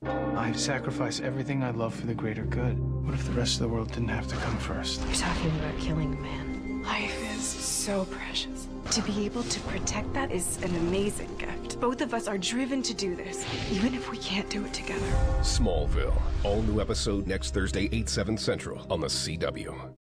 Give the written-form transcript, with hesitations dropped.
I'd sacrifice everything I love for the greater good. What if the rest of the world didn't have to come first? You're talking about killing a man. Life is so precious. To be able to protect that is an amazing gift. Both of us are driven to do this, even if we can't do it together. Smallville. All new episode next Thursday, 8/7 Central on the CW.